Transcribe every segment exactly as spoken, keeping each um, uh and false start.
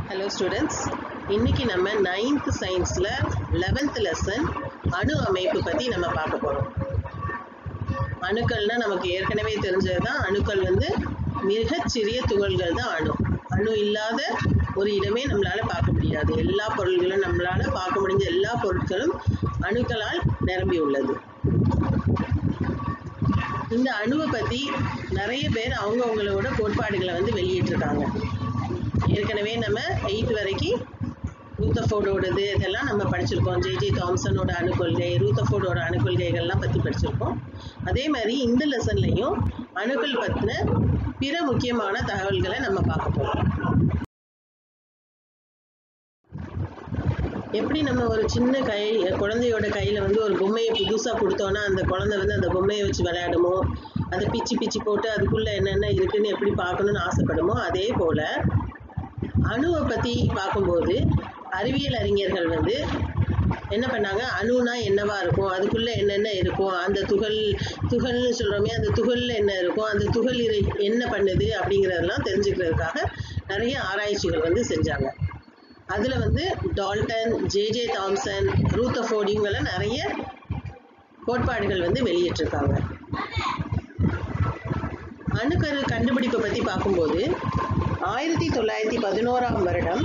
Hello students, இன்னைக்கு நம்ம ninth scienceல eleventh lesson அணு அமைப்பு பத்தி நம்ம பார்க்க போறோம். அணுக்கள்னா நமக்கு ஏற்கனவே தெரிஞ்சதுதான். அணுக்கள் வந்து மிகச் சிறிய துகள்கள் தான் அணு. அணு இல்லாத ஒரு இடமே நம்மளால பார்க்க முடியாது. எல்லா பொருள்களும் நம்மளால பார்க்க முடிஞ்ச எல்லா பொருட்களும் அணுக்களால் நிரம்பி உள்ளது. இந்த அணுவை பத்தி நிறைய பேர் அவங்கவங்களோட கோட்பாடுகளை வந்து வெளியிட்டிருக்காங்க. ஏற்கனவே நம்ம எயிட் வரைக்கும் ரூதர்ஃபோர்டோடது இதெல்லாம் நம்ம படிச்சிருக்கோம். ஜே ஜே தாம்சனோட அணுக்கொள்கை, ரூதர்ஃபோர்டோட அணுக்கொள்கைகள்லாம் பற்றி படிச்சிருக்கோம். அதே மாதிரி இந்த லெசன்லையும் அணுக்கள் பற்றின பிற முக்கியமான தகவல்களை நம்ம பார்க்க போகிறோம். எப்படி நம்ம ஒரு சின்ன கை குழந்தையோட கையில் வந்து ஒரு பொம்மையை புதுசாக கொடுத்தோன்னா அந்த குழந்தை வந்து அந்த பொம்மையை வச்சு விளையாடுமோ, அதை பிச்சு பிச்சு போட்டு அதுக்குள்ளே என்னென்ன இருக்குன்னு எப்படி பார்க்கணுன்னு ஆசைப்படுமோ, அதே போல் அணுவை பற்றி பார்க்கும்போது அறிவியல் அறிஞர்கள் வந்து என்ன பண்ணாங்க, அணுனா என்னவா இருக்கும், அதுக்குள்ளே என்னென்ன இருக்கும், அந்த துகள் துகள்னு சொல்கிறோமே அந்த துகளில் என்ன இருக்கும், அந்த துகள் என்ன பண்ணுது அப்படிங்கிறதெல்லாம் தெரிஞ்சுக்கிறதுக்காக நிறைய ஆராய்ச்சிகள் வந்து செஞ்சாங்க. அதில் வந்து Dalton, J J Thomson, Rutherford இவங்கெல்லாம் நிறைய கோட்பாடுகள் வந்து வெளியிட்டிருக்காங்க. அணுக்கரு கண்டுபிடிப்பை பற்றி பார்க்கும்போது ஆயிரத்தி தொள்ளாயிரத்தி பதினோராம் வருடம்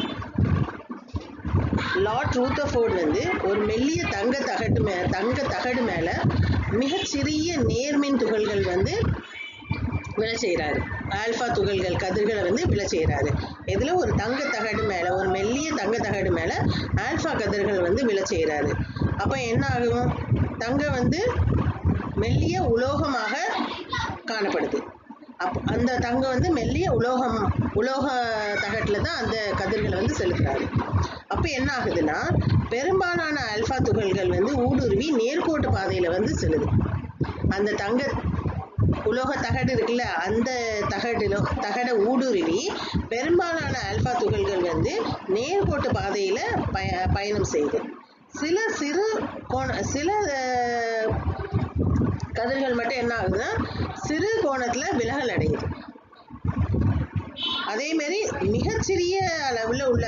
லார்ட் ரூதர்ஃபோர்ட் வந்து ஒரு மெல்லிய தங்க தகடு மே தங்க தகடு மேலே மிகச்சிறிய நேர்மின் துகள்கள் வந்து விழ செய்கிறாரு. ஆல்ஃபா துகள்கள் கதிர்களை வந்து விழ செய்கிறாரு. இதில் ஒரு தங்க தகடு மேலே ஒரு மெல்லிய தங்க தகடு மேலே ஆல்ஃபா கதிர்கள் வந்து விழ செய்கிறாரு. அப்போ என்ன ஆகும், தங்கம் வந்து மெல்லிய உலோகமாக காணப்படுது. அப் அந்த தங்கம் வந்து மெல்லிய உலோகம் உலோக தகட்டில் தான் அந்த கதிர்களை வந்து செலுத்துறாரு. அப்போ என்ன ஆகுதுன்னா, பெரும்பாலான ஆல்ஃபா துகள்கள் வந்து ஊடுருவி நேர்கோட்டு பாதையில் வந்து செல்லுது. அந்த தங்க உலோக தகடு இருக்குல்ல, அந்த தகடில தகடை ஊடுருவி பெரும்பாலான ஆல்ஃபா துகள்கள் வந்து நேர்கோட்டு பாதையில் பய பயணம் செய்யுது. சில சிறு கோண சில கதிர்கள் மட்டும் என்ன ஆகுதுன்னா சிறு கோணத்தில் விலகல் அடையுது. அதேமாரி மிகச்சிறிய அளவில் உள்ள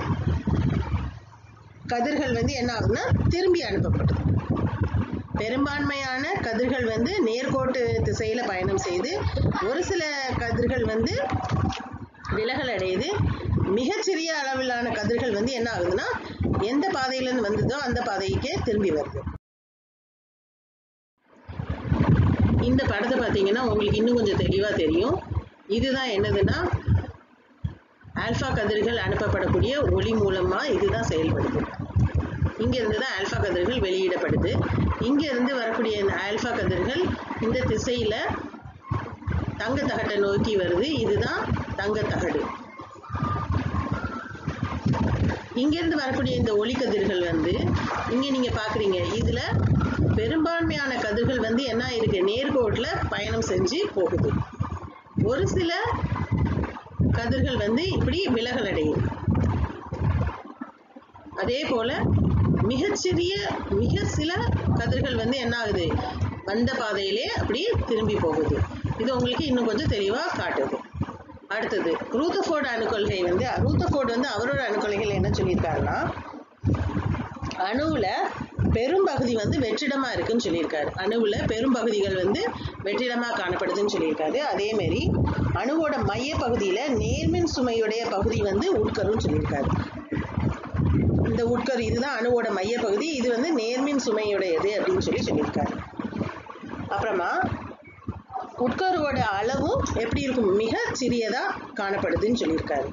கதிர்கள் வந்து என்ன ஆகுதுன்னா திரும்பி அனுப்பப்படுது. பெரும்பான்மையான கதிர்கள் வந்து நேர்கோட்டு திசையில் பயணம் செய்து, ஒரு சில கதிர்கள் வந்து விலகல் அடையுது. மிகச்சிறிய அளவிலான கதிர்கள் வந்து என்ன ஆகுதுன்னா எந்த பாதையிலேருந்து வந்ததோ அந்த பாதைக்கே திரும்பி வருது. இந்த படத்தை பார்த்தீங்கன்னா உங்களுக்கு இன்னும் கொஞ்சம் தெளிவாக தெரியும். இதுதான் என்னதுன்னா ஆல்ஃபா கதிர்கள் அனுப்பப்படக்கூடிய ஒளி மூலமாக இதுதான் செயல்படுது. இங்கேருந்து தான் ஆல்ஃபா கதிர்கள் வெளியிடப்படுது. இங்கேருந்து வரக்கூடிய இந்த ஆல்ஃபா கதிர்கள் இந்த திசையில் தங்க தகட்டை நோக்கி வருது. இதுதான் தங்க தகடு. இங்கேருந்து வரக்கூடிய இந்த ஒளி கதிர்கள் வந்து இங்கே நீங்கள் பார்க்குறீங்க, இதில் பெரும்பான்மையான கதிர்கள் வந்து என்ன இருக்கு, நேர்கோட்டில் பயணம் செஞ்சு போகுது. ஒரு சில கதிர்கள் வந்து இப்படி விலகல் அடையும். அதே போல மிகச்சிறிய மிக சில கதிர்கள் வந்து என்ன ஆகுது, வந்த பாதையிலே அப்படி திரும்பி போகுது. இது உங்களுக்கு இன்னும் கொஞ்சம் தெளிவாக காட்டுது. அடுத்தது ரூதர்ஃபோர்ட் அணுக்கொள்கை வந்து ரூதர்ஃபோர்ட் வந்து அவரோட அணுக்கொள்கைகள் என்ன சொல்லியிருக்காருன்னா, அணுவில் பெரும்பகுதி வந்து வெற்றிடமாக இருக்குன்னு சொல்லியிருக்காரு. அணுவில் பெரும்பகுதிகள் வந்து வெற்றிடமாக காணப்படுதுன்னு சொல்லியிருக்காரு. அதேமாரி அணுவோட மைய பகுதியில் நேர்மின் சுமையுடைய பகுதி வந்து உட்கருன்னு சொல்லியிருக்காரு. இந்த உட்கரு இதுதான் அணுவோட மைய பகுதி, இது வந்து நேர்மின் சுமையுடையது அப்படின்னு சொல்லி சொல்லியிருக்காரு. அப்புறமா உட்கருவோட அளவும் எப்படி இருக்கும், மிக சிறியதாக காணப்படுதுன்னு சொல்லியிருக்காரு.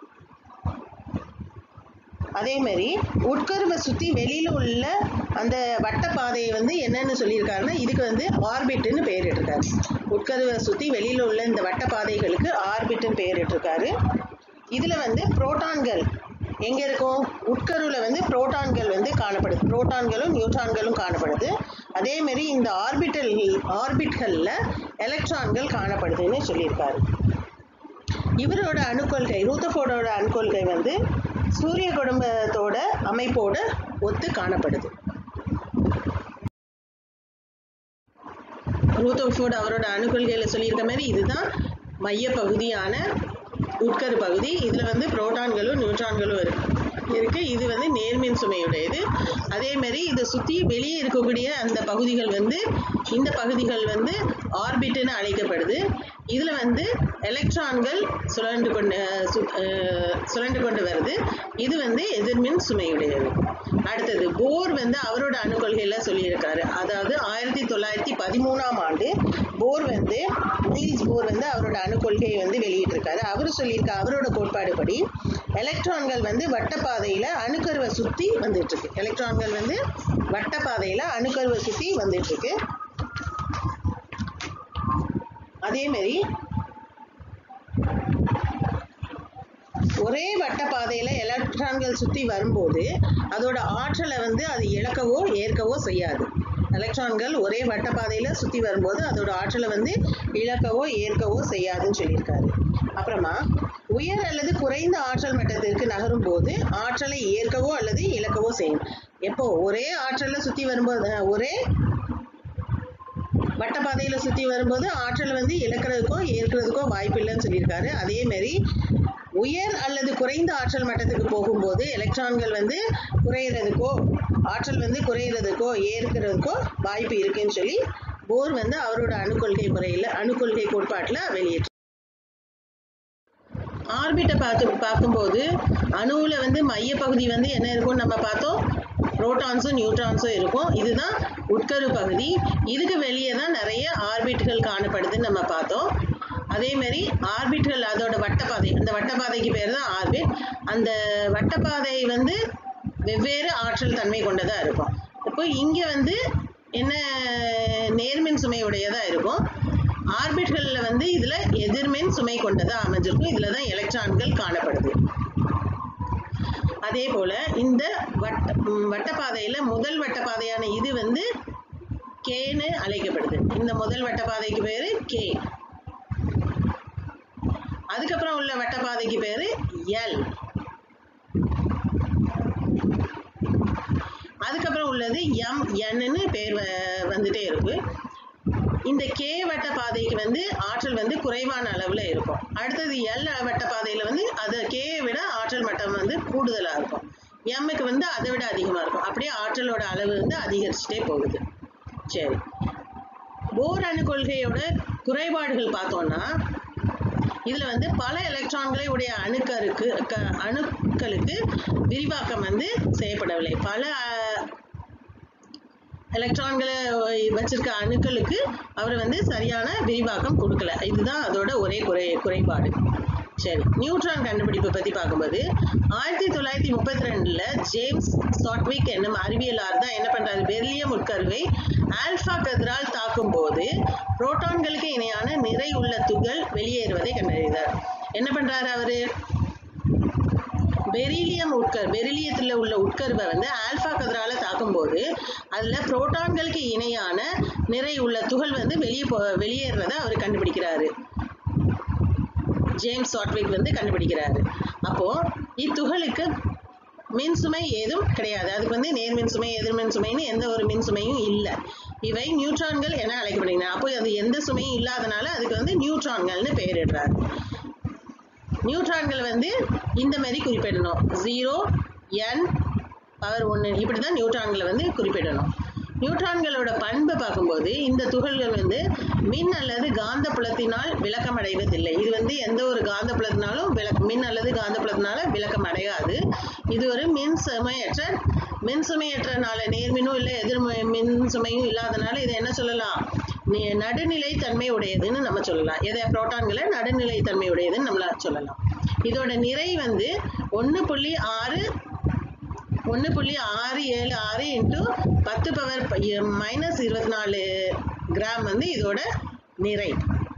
அதே மாதிரி உட்கருவை சுற்றி வெளியில் உள்ள அந்த வட்டப்பாதையை வந்து என்னன்னு சொல்லியிருக்காருன்னா, இதுக்கு வந்து ஆர்பிட்டுன்னு பெயரிட்டிருக்காரு. உட்கருவை சுற்றி வெளியில் உள்ள இந்த வட்டப்பாதைகளுக்கு ஆர்பிட்டுன்னு பெயரிட்டிருக்காரு. இதில் வந்து புரோட்டான்கள் எங்கே இருக்கும், உட்கருவில் வந்து புரோட்டான்கள் வந்து காணப்படுது. புரோட்டான்களும் நியூட்ரான்களும் காணப்படுது. அதேமாரி இந்த ஆர்பிட்டல் ஆர்பிட்களில் எலக்ட்ரான்கள் காணப்படுதுன்னு சொல்லியிருக்காரு. இவரோட அணுக்கொள்கை ரூதர்ஃபோர்டோட அணுக்கொள்கை வந்து சூரிய குடும்பத்தோட அமைப்போட ஒத்து காணப்படுது. ரூதர்ஃபோர்ட் அவரோட அணுக்கொள்கையில் சொல்லியிருக்க மாதிரி இதுதான் மைய பகுதியான உட்கரு பகுதி. இதுல வந்து புரோட்டான்களும் நியூட்ரான்களும் இருக்கு இருக்கு இது வந்து நேர்மின் சுமையுடையது. அதே மாதிரி இதை சுத்தி வெளியே இருக்கக்கூடிய அந்த பகுதிகள் வந்து இந்த பகுதிகள் வந்து ஆர்பிட்னு அழைக்கப்படுது. இதுல வந்து எலக்ட்ரான்கள் சுழன்று கொண்டு சுழன்று கொண்டு வருது. இது வந்து எதிர்மின் சுமையுடையது. அடுத்தது போர் வந்து அவரோட அணுக்கொள்கையில சொல்லியிருக்காரு. அதாவது ஆயிரத்தி தொள்ளாயிரத்தி பதிமூணாம் ஆண்டு போர் வந்து நீல்ஸ் போர் வந்து அவரோட அணுக்கொள்கையை வந்து வெளியிட்டிருக்காரு. அவரு சொல்லியிருக்க அவரோட கோட்பாடு படி எலக்ட்ரான்கள் வந்து வட்டப்பாதையில அணுக்கருவை சுத்தி வந்துட்டு இருக்கு. எலக்ட்ரான்கள் வந்து வட்டப்பாதையில அணுக்கருவை சுத்தி வந்துட்டு இருக்கு. அதே மாதிரி ஒரே வட்டப்பாதையில எலக்ட்ரான்கள் சுத்தி வரும்போது அதோட ஆற்றலை வந்து அது இழக்கவோ ஏற்கவோ செய்யாது. எலக்ட்ரான்கள் ஒரே வட்டப்பாதையில சுத்தி வரும்போது அதோட ஆற்றலை வந்து இழக்கவோ ஏற்கவோ செய்யாதுன்னு சொல்லியிருக்காரு. அப்புறமா உயர் அல்லது குறைந்த ஆற்றல் மட்டத்திற்கு நகரும் போது ஆற்றலை ஏற்கவோ அல்லது இழக்கவோ செய்யும். எப்போ ஒரே ஆற்றலை சுத்தி வரும்போது ஒரே வட்டப்பாதையில சுத்தி வரும்போது ஆற்றல் வந்து இழக்கிறதுக்கோ ஏற்கிறதுக்கோ வாய்ப்பு இல்லைன்னு சொல்லியிருக்காரு. அதே மாதிரி உயர் அல்லது குறைந்த ஆற்றல் மட்டத்துக்கு போகும்போது எலக்ட்ரான்கள் வந்து குறையிறதுக்கோ ஆற்றல் வந்து குறையிறதுக்கோ ஏற்கிறதுக்கோ வாய்ப்பு இருக்குன்னு சொல்லி போர் வந்து அவரோட அணுக்கொள்கை முறையில அணுக்கொள்கை கோட்பாட்டுல வெளியிட்டு. ஆர்பிட்டை பார்த்து பார்க்கும்போது அணுவுல வந்து மையப்பகுதி வந்து என்ன இருக்கும்னு நம்ம பார்த்தோம். புரோட்டான்ஸும் நியூட்ரான்ஸும் இருக்கும். இதுதான் உட்கரு பகுதி. இதுக்கு வெளியே தான் நிறைய ஆர்பிட்கள் காணப்படுதுன்னு நம்ம பார்த்தோம். அதே மாதிரி ஆர்பிட்கள் அதோட வட்டப்பாதை அந்த வட்டப்பாதைக்கு பேர் தான் ஆர்பிட். அந்த வட்டப்பாதை வந்து வெவ்வேறு ஆற்றல் தன்மை கொண்டதா இருக்கும். இப்போ இங்க வந்து என்ன நேர்மின் சுமை உடையதா இருக்கும். ஆர்பிட்கள்ல வந்து இதுல எதிர்மின் சுமை கொண்டதா அமைஞ்சிருக்கும். இதுலதான் எலக்ட்ரான்கள் காணப்படுது. அதே போல இந்த வட்ட வட்டப்பாதையில முதல் வட்டப்பாதையான இது வந்து கேன்னு அழைக்கப்படுது. இந்த முதல் வட்டப்பாதைக்கு பேரு கே. அதுக்கப்புறம் உள்ள வட்டப்பாதைக்கு பேரு எல். அதுக்கப்புறம் உள்ளது எம் என்னு பேர் வந்துட்டே இருக்கு. இந்த கே வட்ட பாதைக்கு வந்து ஆற்றல் வந்து குறைவான அளவுல இருக்கும். அடுத்தது எல் வட்ட பாதையில வந்து அது கே விட ஆற்றல் மட்டம் வந்து கூடுதலா இருக்கும். எம்முக்கு வந்து அதை விட அதிகமா இருக்கும். அப்படியே ஆற்றலோட அளவு வந்து அதிகரிச்சுட்டே போகுது. சரி, போர் அணு கொள்கையோட குறைபாடுகள் பார்த்தோம்னா இதுல வந்து பல எலக்ட்ரான்களை உடைய அணுக்கருக்கு அணுக்களுக்கு விரிவாக்கம் வந்து செய்யப்படவில்லை. பல எலக்ட்ரான்களை வச்சிருக்க அணுக்களுக்கு அவர் வந்து சரியான விரிவாக்கம் கொடுக்கல. இதுதான் அதோட ஒரே குறை குறைபாடு. சரி, நியூட்ரான் கண்டுபிடிப்பை பத்தி பார்க்கும்போது ஆயிரத்தி தொள்ளாயிரத்தி முப்பத்தி ரெண்டுல ஜேம்ஸ் சாட்விக் என்னும் அறிவியலாளர் தான் என்ன பண்றாரு, பெரிலியம் உட்கருவை ஆல்பா கதிரால் தாக்கும் போது புரோட்டான்களுக்கு இணையான நிறை உள்ள துகள் வெளியேறுவதை கண்டறிந்தார். என்ன பண்றாரு அவரு, பெரிலியம் உட்கரு பெரிலியத்துல உள்ள உட்கருவை வந்து ஆல்பா கதிரால தாக்கும் போது அதுல புரோட்டான்களுக்கு இணையான நிறை உள்ள துகள் வந்து வெளியே வெளியேறத அவர் கண்டுபிடிக்கிறாரு. ஜேம்ஸ் சாட்விக் வந்து கண்டுபிடிக்கிறாரு. அப்போ இத்துகளுக்கு மின் சுமை ஏதும் கிடையாது. அதுக்கு வந்து நேர்மின் சுமை எதிர்மின் சுமைன்னு எந்த ஒரு மின் சுமையும் இல்லை. இவை நியூட்ரான்கள் என அழைக்கப்படுகின்றன. அப்போ அது எந்த சுமையும் இல்லாதனால அதுக்கு வந்து நியூட்ரான்கள்னு பெயரிடுறாரு. நியூட்ரான்கள் வந்து இந்த மாதிரி குறிப்பிடணும். ஜீரோ என் பவர் ஒன்று இப்படிதான் நியூட்ரான்களை வந்து குறிப்பிடணும். நியூட்ரான்களோட பண்பை பார்க்கும்போது இந்த துகள்கள் வந்து மின் அல்லது காந்த புலத்தினால் விளக்கம் அடைவதில்லை. இது வந்து எந்த ஒரு காந்த புலத்தினாலும் விளக்க மின் அல்லது காந்த புலத்தினால விளக்கம் அடையாது. இது ஒரு மின் சுமையற்ற மின் சுமையற்றனால நேர்மினும் இல்லை எதிர் மின் சுமையும் இல்லாதனால இதை என்ன சொல்லலாம், நடுநிலை தன்மை உடையதுன்னு நம்ம சொல்லலாம். எதை புரோட்டான்களை நடுநிலை தன்மை உடையதுன்னு நம்மள சொல்லலாம். இதோட நிறை வந்து ஒன்று புள்ளி ஆறு ஒன்று புள்ளி ஆறு ஏழு ஆறு இன்ட்டு பத்து பவர் மைனஸ் இருபத்தி நாலு கிராம் வந்து இதோட நிறை.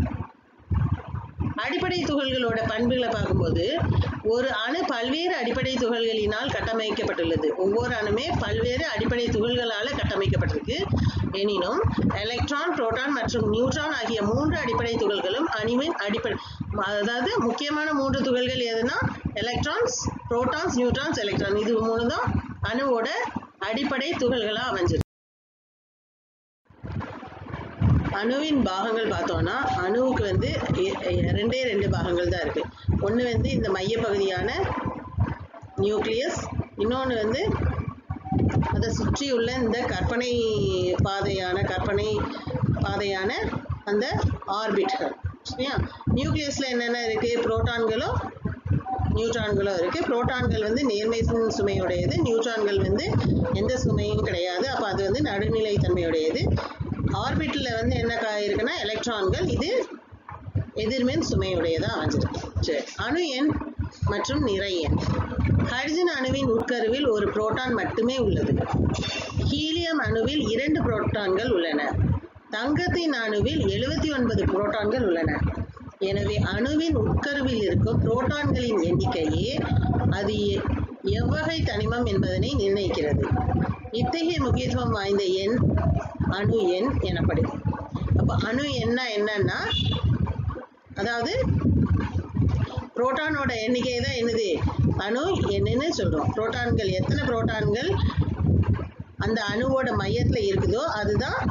அடிப்படை துகள்களோட பண்புகளை பார்க்கும்போது ஒரு அணு பல்வேறு அடிப்படை துகள்களினால் கட்டமைக்கப்பட்டுள்ளது. ஒவ்வொரு அணுமே பல்வேறு அடிப்படை துகள்களால கட்டமைக்கப்பட்டிருக்கு. எனினும் எலக்ட்ரான், புரோட்டான் மற்றும் நியூட்ரான் ஆகிய மூன்று அடிப்படை துகள்களும் அணுவின் அடிப்படை அதாவது முக்கியமான மூன்று துகள்கள் எதுனா எலக்ட்ரான்ஸ், புரோட்டான்ஸ், நியூட்ரான்ஸ், எலக்ட்ரான். இது மூணு தான் அணுவோட அடிப்படை துகள்களா அமைஞ்சிருக்கு. அணுவின் பாகங்கள் பார்த்தோம்னா அணுவுக்கு வந்து ரெண்டே ரெண்டு பாகங்கள் தான் இருக்கு. ஒன்று வந்து இந்த மையப்பகுதியான நியூக்ளியஸ், இன்னொன்று வந்து அதை சுற்றியுள்ள இந்த கற்பனை பாதையான கற்பனை பாதையான அந்த ஆர்பிட்கள். சரியா? நியூக்ளியஸ்ல என்னென்ன இருக்கு? புரோட்டான்களும் நியூட்ரான்களும் இருக்கு. புரோட்டான்கள் வந்து நேர்மை சுமையுடையது, நியூட்ரான்கள் வந்து எந்த சுமையும் கிடையாது. அப்போ அது வந்து நடுநிலை தன்மையுடையது. ஆர்பிட்ல வந்து என்ன இருக்குன்னா எலக்ட்ரான்கள், இது எதிர்மின் சுமையுடையதா அமைஞ்சிருக்கு. சரி, அணு எண் மற்றும் நிறை எண். ஹைட்ரஜன் அணுவின் உட்கருவில் ஒரு புரோட்டான் மட்டுமே உள்ளது. ஹீலியம் அணுவில் இரண்டு புரோட்டான்கள் உள்ளன. தங்கத்தின் அணுவில் எழுபத்தி ஒன்பது புரோட்டான்கள் உள்ளன. எனவே அணுவின் உட்கருவில் இருக்கும் புரோட்டான்களின் எண்ணிக்கையே அது எவ்வகை தனிமம் என்பதனை நிர்ணயிக்கிறது. இத்தகைய முக்கியத்துவம் வாய்ந்த எண் அணு எண் எனப்படும். அப்ப அணு எண்ணா என்னன்னா, அதாவது புரோட்டானோட எண்ணிக்கை தான் என்னது அணு எண்ணுன்னு சொல்றோம். புரோட்டான்கள் எத்தனை புரோட்டான்கள் அந்த அணுவோட மையத்துல இருக்குதோ அதுதான்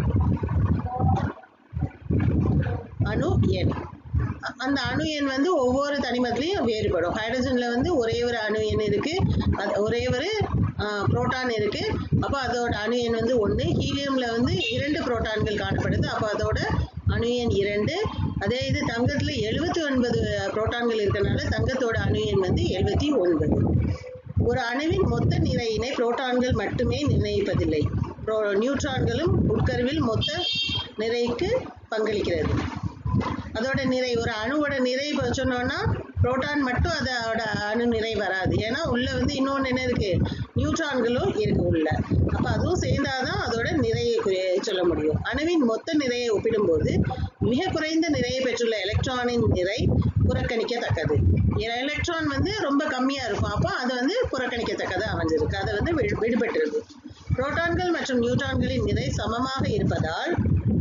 அணு எண். அந்த அணு எண் வந்து ஒவ்வொரு தனிமத்திலையும் வேறுபடும். ஹைட்ரஜன்ல வந்து ஒரே ஒரு அணு எண் இருக்கு, ஒரே ஒரு புரோட்டான் இருக்கு. அப்போ அதோட அணு எண் வந்து ஒன்று. ஹீலியம்ல வந்து இரண்டு புரோட்டான்கள் காணப்படுது, அப்போ அதோட அணு எண் இரண்டு. அதே இது தங்கத்துல எழுபத்தி ஒன்பது புரோட்டான்கள் இருக்கனால தங்கத்தோட அணு எண் வந்து எழுபத்தி ஒன்பது. ஒரு அணுவின் மொத்த நிறையினை புரோட்டான்கள் மட்டுமே நிர்ணயிப்பதில்லை. நியூட்ரான்களும் உட்கருவில் மொத்த நிறைக்கு பங்களிக்கிறது. அதோட நிறை, ஒரு அணுவோட நிறை சொன்னோம்னா புரோட்டான் மட்டும் அதோட அணு நிறை வராது. ஏன்னா உள்ள வந்து இன்னொன்று என்ன இருக்கு, நியூட்ரான்களும் இருக்கு உள்ள. அப்ப அதுவும் சேர்ந்தாதான் அதோட நிறையை சொல்ல முடியும். அணுவின் மொத்த நிறையை ஒப்பிடும்போது மிக குறைந்த நிறையை பெற்றுள்ள எலக்ட்ரானின் நிறை புறக்கணிக்கத்தக்கது. எலக்ட்ரான் வந்து ரொம்ப கம்மியா இருக்கும், அப்போ அது வந்து புறக்கணிக்கத்தக்கது அமைஞ்சிருக்கு, அதை வந்து விடுபட்டு இருக்கு. புரோட்டான்கள் மற்றும் நியூட்ரான்களின் நிறை சமமாக இருப்பதால்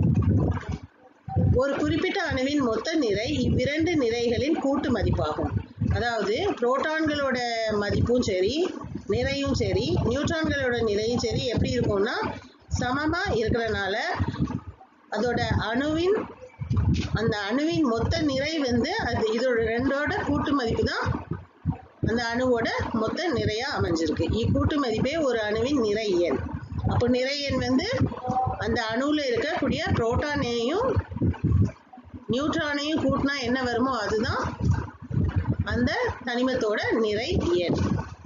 ஒரு குறிப்பிட்ட அணுவின் மொத்த நிறை இவ்விரண்டு நிறைகளின் கூட்டு மதிப்பாகும். அதாவது புரோட்டான்களோட மதிப்பும் சரி, நிறையும் சரி, நியூட்ரான்களோட நிறையும் சரி எப்படி இருக்கும்னா சமமா இருக்கிறனால அதோட அணுவின் அந்த அணுவின் மொத்த நிறை வந்து அது இதோட ரெண்டோட கூட்டு மதிப்பு தான் அந்த அணுவோட மொத்த நிறையா அமைஞ்சிருக்கு. இக்கூட்டு மதிப்பே ஒரு அணுவின் நிறை எண். அப்போ நிறை எண் வந்து அந்த அணுவில் இருக்கக்கூடிய புரோட்டானையும் நியூட்ரானையும் கூட்டினா என்ன வருமோ அதுதான் அந்த தனிமத்தோட நிறை எண்.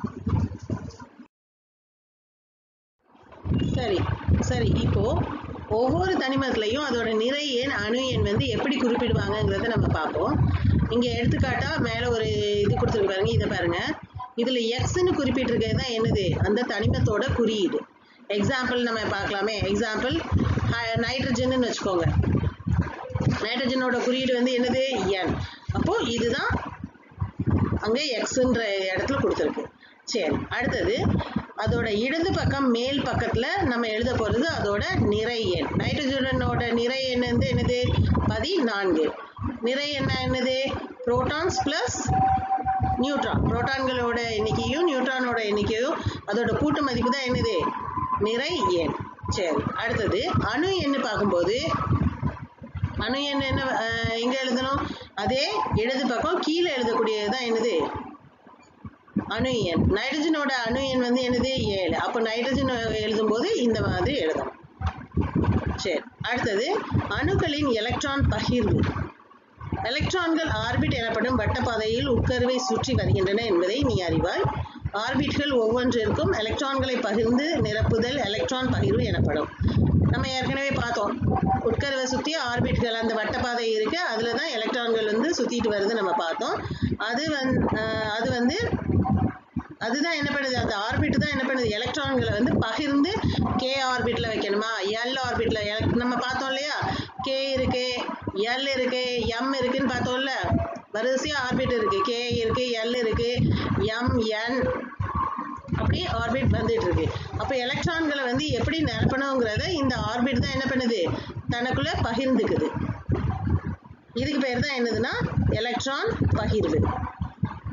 சரி சரி இப்போ ஒவ்வொரு தனிமத்திலையும் அதோட நிறை எண் அணு எண் வந்து எப்படி குறிப்பிடுவாங்கங்கிறத நம்ம பார்ப்போம். இங்க எடுத்துக்காட்டா மேல ஒரு இது கொடுத்துருக்கு பாருங்க, இதை பாருங்க. இதுல எக்ஸ்ன்னு குறிப்பிட்டிருக்கிறது தான் என்னது அந்த தனிமத்தோட குறியீடு. எக்ஸாம்பிள் நம்ம பார்க்கலாமே. எக்ஸாம்பிள் நைட்ரஜன் வச்சுக்கோங்க. நைட்ரஜனோட குறியீடு வந்து என்னது என். அப்போ இதுதான் அங்க எக்ஸ்ன்ற இடத்துல கொடுத்துருக்கு. சரி, அடுத்தது அதோட இடது பக்கம் மேல் பக்கத்துல நம்ம எழுத போறது அதோட நிறை எண். நைட்ரஜனோட நிறை எண் வந்து என்னது பதினான்கு. நிறை என்ன என்னது புரோட்டான்ஸ் பிளஸ் நியூட்ரான். புரோட்டான்களோட எண்ணிக்கையும் நியூட்ரானோட எண்ணிக்கையும் அதோட கூட்டு மதிப்பு தான் என்னது நிறை எண். சரி, அடுத்தது அணு எண்ணு பார்க்கும்போது அணு எண் என்ன எங்க எழுதணும், அதே இடது பக்கம் கீழே எழுதக்கூடியதுதான் என்னது அணு எண். நைட்ரஜனோட அணு எண் வந்து என்னது ஏழு. அப்போ நைட்ரஜன் எழுதும் போது இந்த மாதிரி எழுதணும். சரி, அடுத்தது அணுக்களின் எலக்ட்ரான் பகிர்வு. எலக்ட்ரான்கள் ஆர்பிட் எனப்படும் வட்டப்பாதையில் உட்கருவை சுற்றி வருகின்றன என்பதை நீ அறிவாய். ஆர்பிட்கள் ஒவ்வொன்றிற்கும் எலக்ட்ரான்களை பகிர்ந்து நிரப்புதல் எலக்ட்ரான் பகிர்வு எனப்படும். நம்ம ஏற்கனவே பார்த்தோம், உட்கருவை சுற்றி ஆர்பிட்கள் அந்த வட்டப்பாதை இருக்கு, அதுல தான் எலக்ட்ரான்கள் வந்து சுத்திட்டு வருது நம்ம பார்த்தோம். அது வந்து அது வந்து அதுதான் என்ன பண்ணுது, அந்த ஆர்பிட் தான் என்ன பண்ணுது எலக்ட்ரான்களை வந்து பகிர்ந்து கே ஆர்பிட்ல வைக்கணுமா எல் ஆர்பிட்ல நம்ம பார்த்தோம் இல்லையா. கே இருக்கு, எல் இருக்கு, எம் இருக்குன்னு பார்த்தோம்ல. வரிசையா ஆர்பிட் இருக்கு, கே இருக்கு, எல் இருக்கு, எம் என் அப்படி ஆர்பிட் வந்துட்டு இருக்கு. அப்ப எலக்ட்ரான்களை வந்து எப்படி நிரப்பணுங்கிறத இந்த ஆர்பிட் தான் என்ன பண்ணுது தனக்குள்ள பகிர்ந்துக்குது. இதுக்கு பேர் தான் என்னதுன்னா எலக்ட்ரான் பகிர்வு.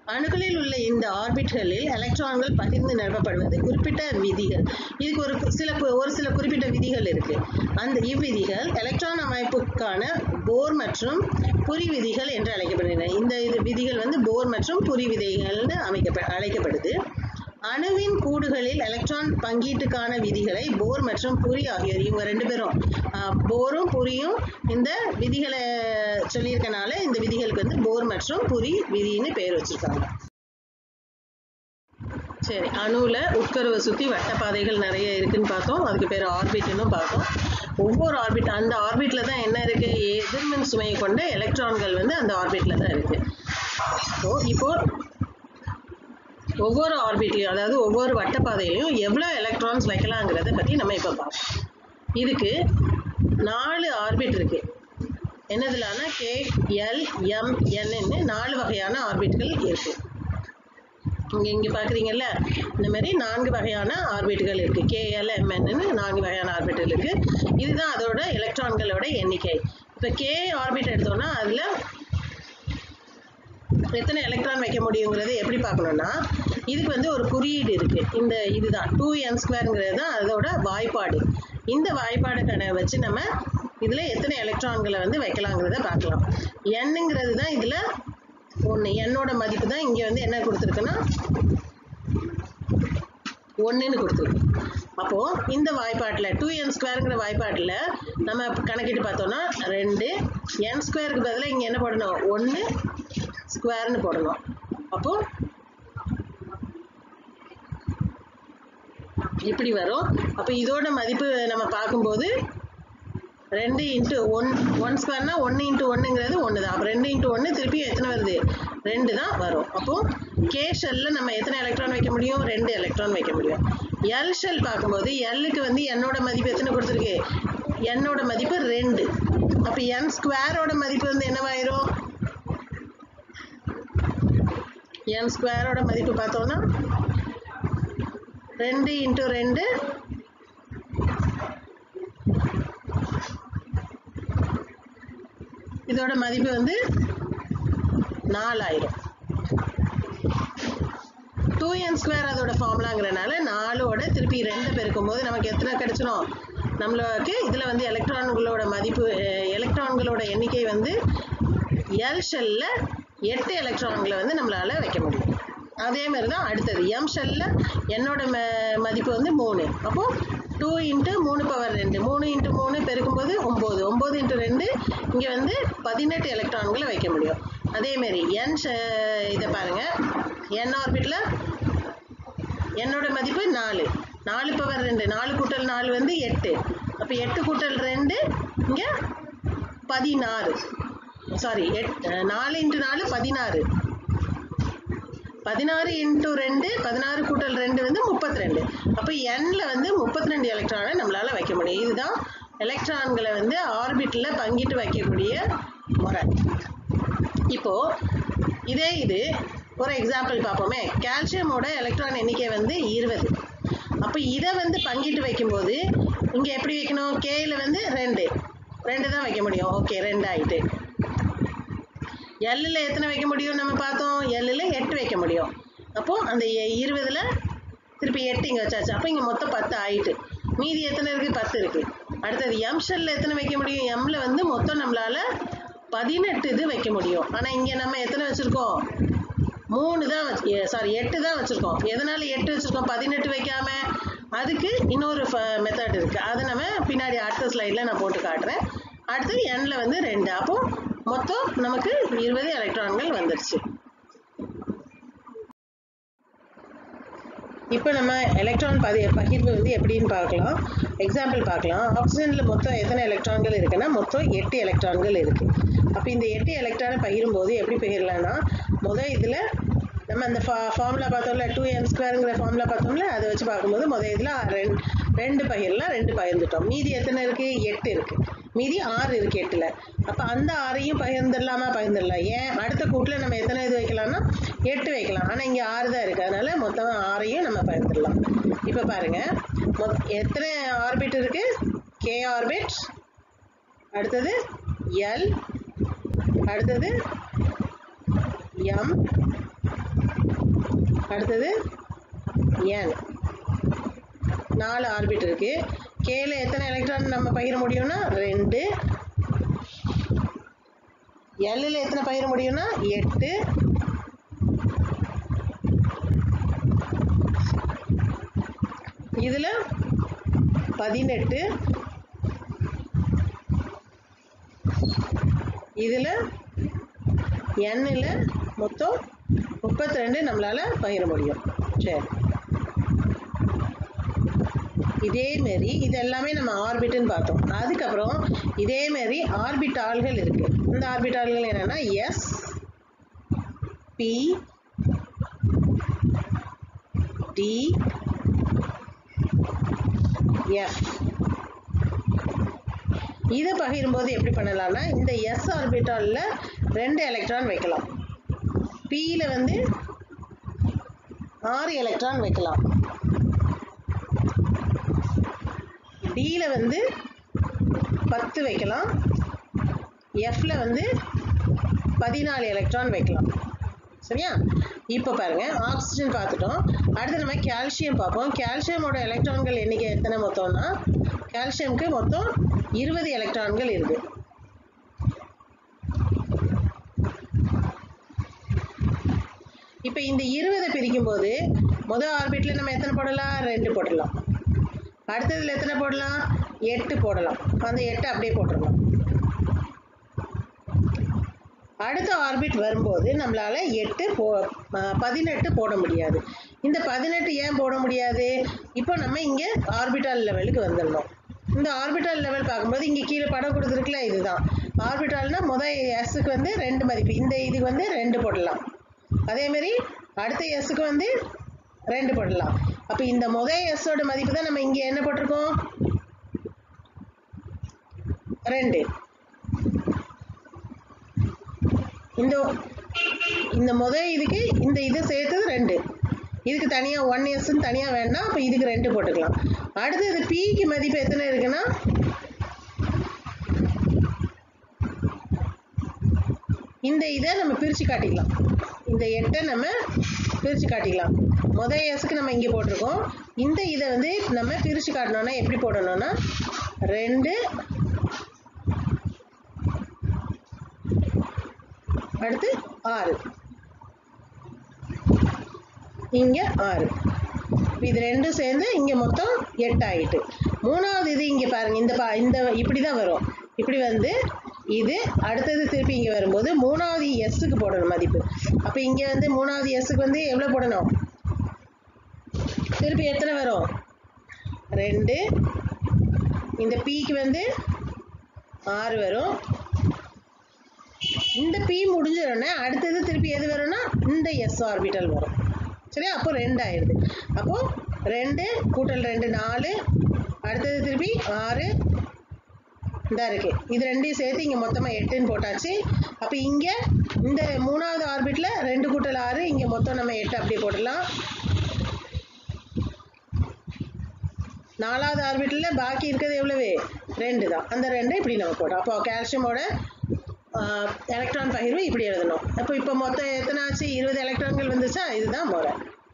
அணுக்களில் உள்ள இந்த ஆர்பிட்களில் எலக்ட்ரான்கள் பகிர்ந்து நிரப்பப்படுவது குறிப்பிட்ட விதிகள். இதுக்கு ஒரு சில ஒரு சில குறிப்பிட்ட விதிகள் இருக்கு. அந்த இவ்விதிகள் எலக்ட்ரான் அமைப்புக்கான போர் மற்றும் புரி விதிகள் என்று அழைக்கப்படுகின்றன. இந்த இது விதிகள் வந்து போர் மற்றும் புரி விதிகள்னு அமைக்க அழைக்கப்படுது. அணுவின் கூடுகளில் எலக்ட்ரான் பங்கீட்டுக்கான விதிகளை போர் மற்றும் புரி ஆகியோர் இவங்க ரெண்டு பேரும் போரும் புரியும் இந்த விதிகளை சொல்லியிருக்கனால இந்த விதிகளுக்கு வந்து போர் மற்றும் புரி விதின்னு பேர் வச்சிருக்காங்க. சரி, அணுவில் உட்கருவை சுற்றி வட்டப்பாதைகள் நிறைய இருக்குன்னு பார்த்தோம். அதுக்கு பேர் ஆர்பிட்னு பார்த்தோம். ஒவ்வொரு ஆர்பிட் அந்த ஆர்பிட்டில் தான் என்ன இருக்கு, எதிர்மின் சுமையை கொண்ட எலக்ட்ரான்கள் வந்து அந்த ஆர்பிட்டில் தான் இருக்கு. ஸோ இப்போ ஒவ்வொரு ஆர்பிட்லையும் அதாவது ஒவ்வொரு வட்டப்பாதையிலையும் எவ்வளோ எலக்ட்ரான்ஸ் வைக்கலாங்கிறத பற்றி நம்ம இப்போ பார்ப்போம். இதுக்கு நாலு ஆர்பிட் இருக்கு. என்னதுலான்னா கே எல் எம் என்னு நாலு வகையான ஆர்பிட்கள் இருக்கு. இங்கே இங்கே பார்க்குறீங்கல்ல, இந்த மாதிரி நான்கு வகையான ஆர்பிட்கள் இருக்குது. கேஎல்எம்என்னு நான்கு வகையான ஆர்பிட்கள் இருக்குது. இதுதான் அதோட எலக்ட்ரான்களோட எண்ணிக்கை. இப்போ கே ஆர்பிட் எடுத்தோம்னா அதில் எத்தனை எலக்ட்ரான் வைக்க முடியுங்கிறது எப்படி பார்க்கணும்னா, இதுக்கு வந்து ஒரு குறியீடு இருக்குது. இந்த இதுதான் டூ என் ஸ்கொயருங்கிறது தான் அதோட வாய்ப்பாடு. இந்த வாய்ப்பாடு கடை வச்சு நம்ம இதில் எத்தனை எலக்ட்ரான்களை வந்து வைக்கலாங்கிறத பார்க்கலாம். எண்ணுங்கிறது தான் இதில் ஒன்று. என்னோட மதிப்பு தான் இங்கே வந்து என்ன கொடுத்துருக்குன்னா ஒன்றுன்னு கொடுத்துருக்கு. அப்போது இந்த வாய்ப்பாட்டில் டூ என் ஸ்கொயருங்கிற வாய்ப்பாட்டில் நம்ம கணக்கிட்டு பார்த்தோம்னா ரெண்டு என் ஸ்கொயருக்கு பதிலாக இங்கே என்ன போடணும், ஒன்று ஸ்கொயர்னு போடணும். அப்போது இப்படி வரும். அப்போ இதோட மதிப்பு நம்ம பார்க்கும்போது ரெண்டு இன்ட்டு ஒன் ஒன் ஸ்கொயர்னா ஒன்று இன்ட்டு ஒன்றுங்கிறது ஒன்று தான். அப்போ ரெண்டு இன்ட்டு ஒன்று திருப்பி எத்தனை வருது, ரெண்டு தான் வரும். அப்போது கே ஷெல்லில் நம்ம எத்தனை எலக்ட்ரான் வைக்க முடியும், ரெண்டு எலக்ட்ரான் வைக்க முடியும். எல் ஷெல் பார்க்கும்போது எல்லுக்கு வந்து என்னோட மதிப்பு எத்தனை கொடுத்துருக்கு, என்னோட மதிப்பு ரெண்டு. அப்போ என் ஸ்கொயரோட மதிப்பு வந்து என்னவாயிரும், என் ஸ்கொயரோட மதிப்பு பார்த்தோம்னா ரெண்டு இன்ட்டு ரெண்டு இதோட மதிப்பு வந்து நாலாயிரம். டூ என் ஸ்கொயர் அதோட ஃபார்முலாங்கிறனால நாலோட திருப்பி ரெண்டு பெருக்கும் போது நமக்கு எத்தனை கிடைச்சிடும், நம்மளுக்கு இதில் வந்து எலக்ட்ரான்களோட மதிப்பு எலக்ட்ரான்களோட எண்ணிக்கை வந்து எல் ஷெல்லில் எட்டு எலக்ட்ரான்களை வந்து நம்மளால் வைக்க முடியும். அதே மாதிரி தான் அடுத்தது எம் ஷெல்லில் என்னோட ம மதிப்பு வந்து மூணு. அப்போது டூ இன்ட்டு மூணு பவர் ரெண்டு, மூணு இன்ட்டு மூணு பெருக்கும்போது ஒம்பது, ஒம்பது இன்ட்டு ரெண்டு இங்கே வந்து பதினெட்டு எலக்ட்ரான்களை வைக்க முடியும். அதேமாரி என் ஷ இதை பாருங்கள், என் ஆர்பிட்டில் என்னோட மதிப்பு நாலு, நாலு பவர் ரெண்டு, நாலு கூட்டல் நாலு வந்து எட்டு. அப்போ எட்டு கூட்டல் ரெண்டு இங்கே பதினாறு, சாரி எட் நாலு இன்ட்டு நாலு பதினாறு, பதினாறு இன்ட்டு ரெண்டு பதினாறு கூட்டல் ரெண்டு வந்து முப்பத்தி ரெண்டு. அப்போ எண்ணில் வந்து முப்பத்தி ரெண்டு எலக்ட்ரானை நம்மளால் வைக்க முடியும். இதுதான் எலக்ட்ரான்களை வந்து ஆர்பிட்டில் பங்கிட்டு வைக்கக்கூடிய முறை. இப்போது இதே இது ஒரு எக்ஸாம்பிள் பார்ப்போமே. கால்சியமோட எலக்ட்ரான் எண்ணிக்கை வந்து இருபது. அப்போ இதை வந்து பங்கிட்டு வைக்கும்போது இங்கே எப்படி வைக்கணும், கேயில் வந்து ரெண்டு ரெண்டு தான் வைக்க முடியும். ஓகே, ரெண்டு ஆகிட்டு. எல்லில் எத்தனை வைக்க முடியும் நம்ம பார்த்தோம், எல்லில் எட்டு வைக்க முடியும். அப்போது அந்த இருபதில் திருப்பி எட்டு இங்கே வச்சாச்சு. அப்போ இங்கே மொத்தம் பத்து ஆகிட்டு. மீதி எத்தனை இருக்குது, பத்து இருக்குது. அடுத்தது எம் ஷெல்லில் எத்தனை வைக்க முடியும், எம்மில் வந்து மொத்தம் நம்மளால் பதினெட்டு இது வைக்க முடியும். ஆனால் இங்கே நம்ம எத்தனை வச்சுருக்கோம், மூணு தான் வச்சு சாரி எட்டு தான் வச்சுருக்கோம். எதனால் எட்டு வச்சுருக்கோம், பதினெட்டு வைக்காமல்? அதுக்கு இன்னொரு மெத்தட் இருக்குது. அதை நம்ம பின்னாடி அடுத்த ஸ்லைடில் நான் போட்டு காட்டுறேன். அடுத்து எண்ணில் வந்து ரெண்டு. அப்போது மொத்தம் நமக்கு இருபது எலக்ட்ரான்கள் வந்துருச்சு. இப்போ நம்ம எலக்ட்ரான் பதி பகிர்வு வந்து எப்படின்னு பார்க்கலாம். எக்ஸாம்பிள் பார்க்கலாம். ஆக்சிஜனில் மொத்தம் எத்தனை எலக்ட்ரான்கள் இருக்குன்னா மொத்தம் எட்டு எலக்ட்ரான்கள் இருக்குது. அப்போ இந்த எட்டு எலக்ட்ரானை பகிரும்போது எப்படி பகிரலான்னா, முதல் இதில் நம்ம அந்த ஃபா ஃபார்முலா பார்த்தோம்ல, டூ என் ஸ்கொயருங்கிற ஃபார்முலா பார்த்தோம்ல, அதை வச்சு பார்க்கும்போது முதல் இதில் ரெண்டு ரெண்டு பகிரலாம், ரெண்டு பகிர்ந்துட்டோம். மீதி எத்தனை இருக்குது, எட்டு இருக்குது. மீதி ஆறு இருக்குது எட்டில். அப்போ அந்த ஆறையும் பகிர்ந்துடலாமா, பகிர்ந்துடலாம். ஏன், அடுத்த கூட்டில் நம்ம எத்தனை இது வைக்கலாம்னா எட்டு வைக்கலாம். ஆனால் இங்கே ஆறு தான் இருக்குது, அதனால் மொத்தம் ஆறையும் நம்ம பகிர்ந்துடலாம். இப்போ பாருங்கள், மொ எத்தனை ஆர்பிட் இருக்குது, கே ஆர்பிட், அடுத்தது எல், அடுத்தது எம், அடுத்தது n, நாலு ஆர்பிட் இருக்கு. Kல எத்தனை எலக்ட்ரான் நம்ம பகிர முடியும்னா ரெண்டு. Lல எத்தனை பகிர முடியும்னா எட்டு. இதுல பதினெட்டு. இதுல Nல மொத்தம் முப்பத்தி ரெண்டு நம்மளால பகிர முடியும். சரி, இதே மாதிரி இது எல்லாமே நம்ம ஆர்பிட்னு பார்த்தோம். அதுக்கப்புறம் இதே மாதிரி ஆர்பிட்டால்கள் இருக்கு. இந்த ஆர்பிட்டால்கள் என்னன்னா எஸ், பி, டி, எஃப். இதை பகிரும்போது எப்படி பண்ணலாம்னா இந்த எஸ் ஆர்பிட்டால்ல ரெண்டு எலக்ட்ரான் வைக்கலாம். பியில வந்து ஆறு எலக்ட்ரான் வைக்கலாம். டியில வந்து பத்து வைக்கலாம். எஃப்ல வந்து பதினாலு எலக்ட்ரான் வைக்கலாம். சரியா? இப்போ பாருங்க, ஆக்சிஜன் பார்த்துட்டோம். அடுத்து நம்ம கால்சியம் பார்ப்போம். கால்சியமோட எலக்ட்ரான்கள் எண்ணிக்கை எத்தனை மொத்தம்னா கால்சியம்க்கு மொத்தம் இருபது எலக்ட்ரான்கள் இருக்கு. இப்போ இந்த இருபதை பிரிக்கும் போது முதல் ஆர்பிட்ல நம்ம எத்தனை போடலாம்? ரெண்டு போடலாம். அடுத்ததுல எத்தனை போடலாம்? எட்டு போடலாம். அந்த எட்டு அப்படியே போட்டுடலாம். அடுத்த ஆர்பிட் வரும்போது நம்மளால எட்டு போ பதினெட்டு போட முடியாது. இந்த பதினெட்டு ஏன் போட முடியாது? இப்போ நம்ம இங்கே ஆர்பிட்டால் லெவலுக்கு வந்துடணும். இந்த ஆர்பிட்டால் லெவல் பார்க்கும்போது இங்கே கீழே படம் கொடுத்துருக்குல, இதுதான் ஆர்பிட்டால்னா முதல் எஸ்ஸுக்கு வந்து ரெண்டு மதிப்பு. இந்த இதுக்கு வந்து ரெண்டு போடலாம். அதே மாதிரி அடுத்த எஸ்ஸுக்கு வந்து ரெண்டு போடலாம். அப்போ இந்த முதல் எஸ்ஸோட மதிப்பு தான் நம்ம இங்கே என்ன போட்டிருக்கோம்? ரெண்டு. இந்த இந்த முதல் இதுக்கு இந்த இது சேர்த்தது ரெண்டு. இதுக்கு தனியா ஒன் எஸ்ன்னு தனியா வேண்டாம். அப்போ இதுக்கு ரெண்டு போட்டுக்கலாம். அடுத்தது பிக்கு மதிப்பு எத்தனை இருக்குன்னா இந்த இதை நம்ம பிரிச்சு காட்டிக்கலாம். இந்த எட்டை நம்ம பிரிச்சு காட்டிக்கலாம். முதல் எஸ்க்கு நம்ம இங்கே போட்டிருக்கோம். இந்த இதை வந்து நம்ம பிரிச்சு காட்டணும்னா எப்படி போடணும்னா ரெண்டு, அடுத்து ஆறு, இங்க ஆறு. இது ரெண்டும் சேர்ந்து இங்க மொத்தம் எட்டு ஆயிட்டு. மூணாவது இது இங்க பாருங்க, இந்த இந்த இப்படிதான் வரும். இப்படி வந்து இது அடுத்தது திருப்பி இங்க வரும்போது மூணாவது எஸ்ஸுக்கு போடணும் மதிப்பு. அப்ப இங்க வந்து மூணாவது எஸ்ஸுக்கு வந்து எவ்வளவு போடணும்? திருப்பி எத்தனை வரும்? ரெண்டு. இந்த பிக்கு வந்து ஆறு வரும். இந்த பி முடிஞ்சிடனே அடுத்தது திருப்பி எது வரும்னா இந்த எஸ் ஆர்பிட்டல் வரும். சரியா? அப்போ ரெண்டு ஆயிடுது. அப்போ ரெண்டு கூட்டல் ரெண்டு நாலு, அடுத்தது திருப்பி ஆறு இதாக இருக்கு. இது ரெண்டையும் சேர்த்து இங்கே மொத்தமாக எட்டுன்னு போட்டாச்சு. அப்போ இங்கே இந்த மூணாவது ஆர்பிட்ல ரெண்டு கூட்டல் ஆறு, இங்கே மொத்தம் நம்ம எட்டு அப்படியே போடலாம். நாலாவது ஆர்பிட்ல பாக்கி இருக்கிறது எவ்வளவு? ரெண்டு தான். அந்த ரெண்டு இப்படி நம்ம போட்டோம். அப்போ கால்சியமோட எலக்ட்ரான் பகிர்வு இப்படி எழுதணும். அப்போ இப்போ மொத்தம் எத்தனை ஆச்சு? இருபது எலக்ட்ரான்கள் வந்துச்சா? இதுதான் முறை.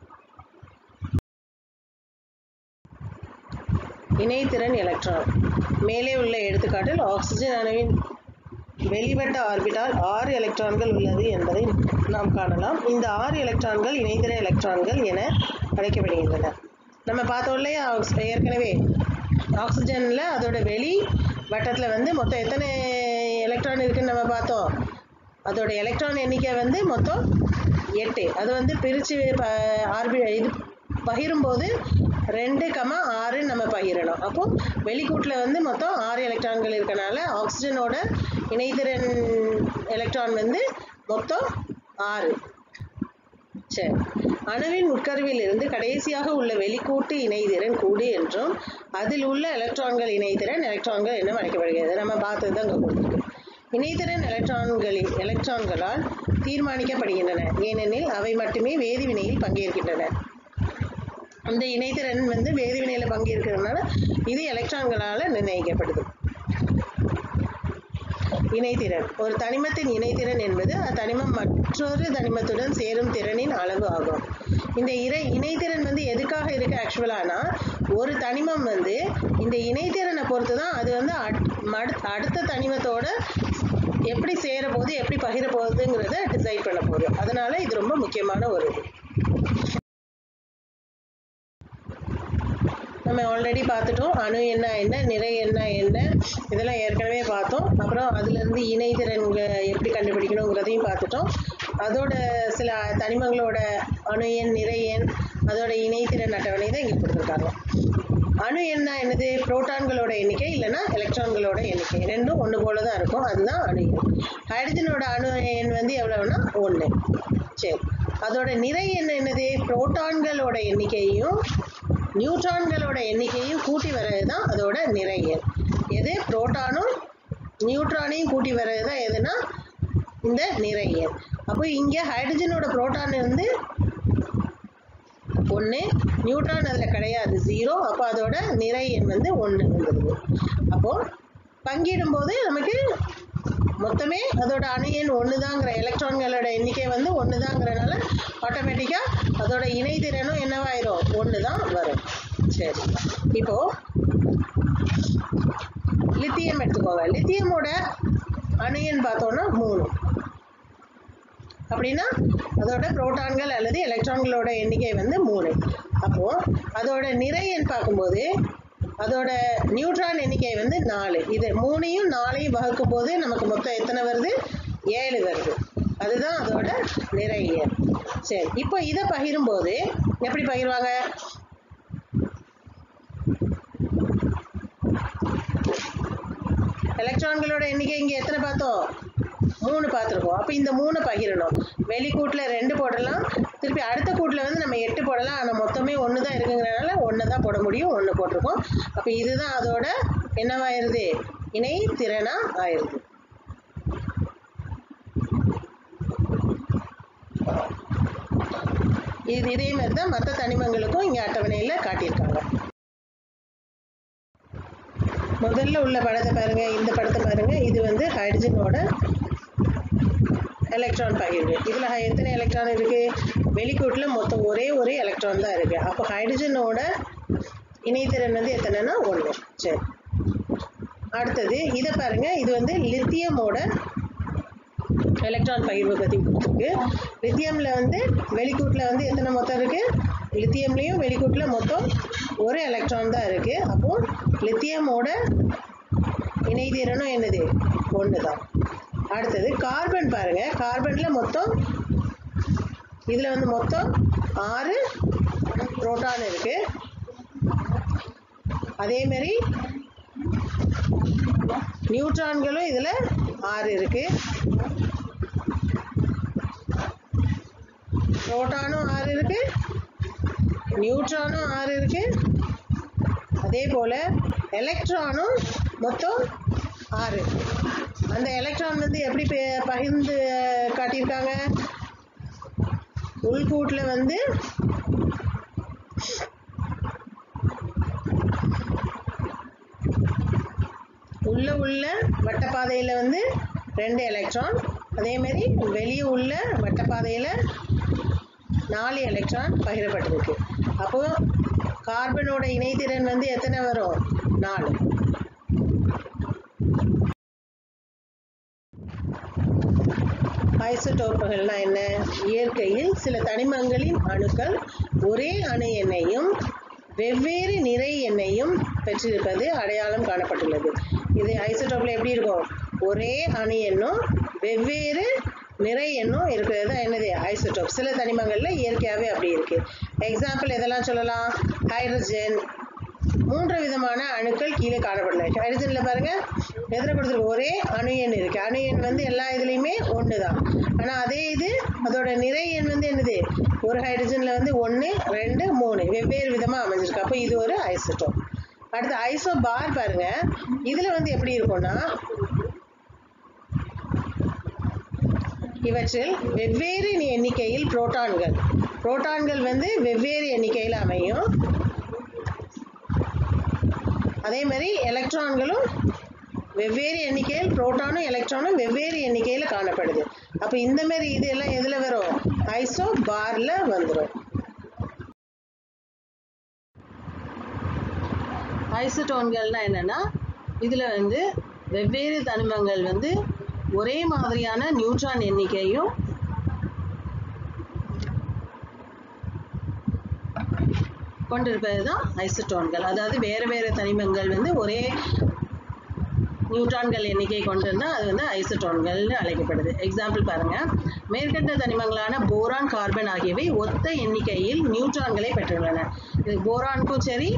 இணைத்திறன் எலக்ட்ரான். மேலே உள்ள எடுத்துக்காட்டில் ஆக்சிஜன் அணுவின் வெளிவட்ட ஆர்பிட்டால் ஆறு எலக்ட்ரான்கள் உள்ளது என்பதை நாம் காணலாம். இந்த ஆறு எலக்ட்ரான்கள் இணைத்திற எலக்ட்ரான்கள் என அழைக்கப்படுகின்றன. நம்ம பார்த்தோம் இல்லையா ஏற்கனவே, ஆக்சிஜன்ல அதோட வெளி வட்டத்தில் வந்து மொத்தம் எத்தனை எலக்ட்ரான் இருக்குன்னு நம்ம பார்த்தோம். அதோட எலக்ட்ரான் எண்ணிக்கை வந்து மொத்தம் எட்டு. அது வந்து பிரித்து ஆர்பி இது பகிரும்போது ரெண்டு கமா ஆறு நம்ம பகிரணும். அப்போ வெளிக்கூட்டில் வந்து மொத்தம் ஆறு எலக்ட்ரான்கள் இருக்கனால ஆக்சிஜனோட இணைதிறன் எலக்ட்ரான் வந்து மொத்தம் ஆறு. சரி, அணுவின் உட்கருவில் இருந்து கடைசியாக உள்ள வெளிக்கூட்டு இணைதிறன் கூடு என்றும் அதில் உள்ள எலக்ட்ரான்கள் இணைதிறன் எலக்ட்ரான்கள் என்னும் அழைக்கப்படுகிறது. நம்ம பார்த்தது தான் இங்கே கொடுத்துருக்கு. இணைதிறன் எலக்ட்ரான்களின் எலக்ட்ரான்களால் தீர்மானிக்கப்படுகின்றன, ஏனெனில் அவை மட்டுமே வேதிவினையில் பங்கேற்கின்றன. அந்த இணைதிறன் வந்து வேதிவினையில் பங்கேற்கிறதுனால இது எலக்ட்ரான்களால் நிர்ணயிக்கப்படுது. இணைதிறன். ஒரு தனிமத்தின் இணைதிறன் என்பது அத்தனிமம் மற்றொரு தனிமத்துடன் சேரும் திறனின் அளவு ஆகும். இந்த இறை இணைதிறன் வந்து எதுக்காக இருக்கு ஆக்சுவலானா, ஒரு தனிமம் வந்து இந்த இணைதிறனை பொறுத்து தான் அது வந்து அடுத்த தனிமத்தோட எப்படி சேர போகுது, எப்படி பகிர போகுதுங்கிறத டிசைட் பண்ண போகுது. அதனால இது ரொம்ப முக்கியமான ஒரு இது. நம்ம ஆல்ரெடி பார்த்துட்டோம். அணு என்ன என்ன, நிறை என்ன என்ன, இதெல்லாம் ஏற்கனவே பார்த்தோம். அப்புறம் அதுலேருந்து இணைதிறன் எப்படி கண்டுபிடிக்கணுங்கிறதையும் பார்த்துட்டோம். அதோட சில தனிமங்களோட அணு எண், நிறை எண், அதோட இணைதிறன் அட்டவணை தான் இங்கே கொடுத்துருக்காங்க. அணு எண்ணா என்னது? புரோட்டான்களோட எண்ணிக்கை இல்லைன்னா எலக்ட்ரான்களோட எண்ணிக்கை, ரெண்டும் ஒன்று போல தான் இருக்கும். அதுதான் அணு எண். ஹைட்ரஜனோட அணு எண் வந்து எவ்வளவுனா ஒன்று. சரி, அதோட நிறை எண் என்னது? புரோட்டான்களோட எண்ணிக்கையும் நியூட்ரான்களோட எண்ணிக்கையும் கூட்டி வர்றது தான் அதோட நிறை எண். எது? புரோட்டானும் நியூட்ரானையும் கூட்டி வர்றது தான் எதுனா இந்த நிறை எண். அப்போ இங்கே ஹைட்ரஜனோட புரோட்டான் வந்து ஒன்று, நியூட்ரான் அதில் கிடையாது, ஜீரோ. அப்போ அதோட நிறை எண் வந்து ஒன்று வந்துடுது. அப்போது பங்கிடும் போது நமக்கு மொத்தமே அதோட அணு எண் ஒன்று தாங்கிற, எலக்ட்ரான்களோட எண்ணிக்கை வந்து ஒன்று தாங்கிறனால ஆட்டோமேட்டிக்காக அதோட இணைதிறனும் என்னவாயிரும்? ஒன்று தான் வரும். சரி, இப்போ லித்தியம் எடுத்துக்கோங்க. லித்தியமோட அணு எண் பார்த்தோம்னா மூணு. அப்படின்னா அதோட புரோட்டான்கள் அல்லது எலக்ட்ரான்களோட எண்ணிக்கை வந்து மூணு. அப்போ அதோட நிறை எண் பார்க்கும்போது அதோட நியூட்ரான் எண்ணிக்கை வந்து நாலு. இது மூணையும் நாலையும் வகுக்கும் போது நமக்கு மொத்தம் எத்தனை வருது? ஏழு வருது. அதுதான் அதோட நிறை எண். சரி, இப்போ இதை பகிரும்போது எப்படி பகிர்வாங்க? எலக்ட்ரான்களோட எண்ணிக்கை இங்கே எத்தனை பார்த்தோம்? மூணு பார்த்துருக்கோம். அப்போ இந்த மூணு பகிரணும். வெளிக்கூட்டில் ரெண்டு போடலாம், திருப்பி அடுத்த கூட்டில் வந்து நம்ம எட்டு போடலாம். ஆனால் மொத்தமே ஒன்று தான் இருக்குங்கிறனால ஒன்று தான் போட முடியும், ஒன்று போட்டிருக்கோம். அப்போ இதுதான் அதோட என்னவாயிருது? இணை திறனா ஆயிருது. இது இதே மாதிரி தான் மற்ற தனிமங்களுக்கும் இங்கே அட்டவணையில் காட்டியிருக்காங்க. முதல்ல உள்ள படத்தை பாருங்க, இந்த படத்தை பாருங்க. இது வந்து ஹைட்ரஜனோட எலக்ட்ரான் பகிர்வு. இதில் எத்தனை எலக்ட்ரான் இருக்கு? வெளிக்கூட்டில் மொத்தம் ஒரே ஒரு எலக்ட்ரான் தான் இருக்கு. அப்போ ஹைட்ரஜனோட இணைதிறன் வந்து எத்தனைன்னா ஒன்று. சரி, அடுத்தது இதை பாருங்க. இது வந்து லித்தியமோட எலக்ட்ரான் பகிர்வு பற்றி கொடுத்துருக்கு. லித்தியமில் வந்து வெளிக்கூட்டில் வந்து எத்தனை மொத்தம் இருக்கு? லித்தியம்லேயும் வெளிக்கூட்டில் மொத்தம் ஒரு எலக்ட்ரான் தான் இருக்கு. அப்போ லித்தியமோட இணைதிறனும் என்னது? ஒன்று தான். அடுத்தது கார்பன் பாருங்க. கார்பன்ல மொத்தம் இதுல வந்து மொத்தம் ஆறு புரோட்டான் இருக்கு. அதே மாதிரி நியூட்ரான்களும் இதுல ஆறு இருக்கு. புரோட்டானும் ஆறு இருக்கு, நியூட்ரானும் ஆறு இருக்கு. அதே போல எலக்ட்ரானும் மொத்தம் ஆறு. அந்த எலக்ட்ரான் வந்து எப்படி பகிர்ந்து காட்டியிருக்காங்க? உள்கூட்ல வந்து உள்ள உள்ள வட்டப்பாதையில வந்து ரெண்டு எலக்ட்ரான், அதே மாதிரி வெளியே உள்ள வட்டப்பாதையில நாலு எலக்ட்ரான் பகிரப்பட்டிருக்கு. அப்போ கார்பனோட இணைதிறன் வந்து எத்தனை வரும்? நாலு. ஐசோடோப்புகள்னா என்ன? இயற்கையில் சில தனிமங்களின் அணுக்கள் ஒரே அணு எண்ணையும் வெவ்வேறு நிறை எண்ணையும் பெற்றிருப்பது அடையாளம் காணப்பட்டுள்ளது. இது ஐசோடோப்ல எப்படி இருக்கும்? ஒரே அணு எண்ணும் வெவ்வேறு நிறை எண்ணும் இருக்கிறது தான் என்னது? ஐசோடோப். சில தனிமங்கள்ல இயற்கையாகவே அப்படி இருக்கு. எக்ஸாம்பிள் எதெல்லாம் சொல்லலாம்? ஹைட்ரஜன், மூன்று விதமான அணுக்கள் கீழே காணப்படல. ஹைட்ரஜன்ல பாருங்க எத்தனை கொடுத்துருக்கு? ஒரே அணு எண் இருக்கு. அணு எண் வந்து எல்லா இதுலையுமே ஒன்று தான். ஆனா அதே இது அதோட நிறை எண் வந்து என்னது? ஒரு ஹைட்ரஜன்ல வந்து ஒன்று, ரெண்டு, மூணு வெவ்வேறு விதமா அமைஞ்சிருக்கு. அப்போ இது ஒரு ஐசோடோப். அடுத்து ஐசோ பார் பாருங்க. இதுல வந்து எப்படி இருக்கும்னா, இவற்றில் வெவ்வேறு எண்ணிக்கையில் புரோட்டான்கள் புரோட்டான்கள் வந்து வெவ்வேறு எண்ணிக்கையில் அமையும். அதே மாதிரி எலக்ட்ரான்களும் வெவ்வேறு எண்ணிக்கையில் புரோட்டானும் எலக்ட்ரானும் வெவ்வேறு எண்ணிக்கையில் காணப்படுது. அப்போ இந்த மாதிரி இது எல்லாம் எதில் வரும்? ஐசோ பார்ல வந்துடும். ஐசோடோன்கள்னா என்னன்னா, இதுல வந்து வெவ்வேறு தனிமங்கள் வந்து ஒரே மாதிரியான நியூட்ரான் எண்ணிக்கையும் கொண்டிருப்பது தான் ஐசோடோன்கள். அதாவது வேறு வேறு தனிமங்கள் வந்து ஒரே நியூட்ரான்கள் எண்ணிக்கை கொண்டிருந்தால் அது வந்து ஐசோடோன்கள்னு அழைக்கப்படுது. எக்ஸாம்பிள் பாருங்க, மேற்கண்ட தனிமங்களான போரான், கார்பன் ஆகியவை ஒத்த எண்ணிக்கையில் நியூட்ரான்களை பெற்றுள்ளன. இது போரானுக்கும் சரி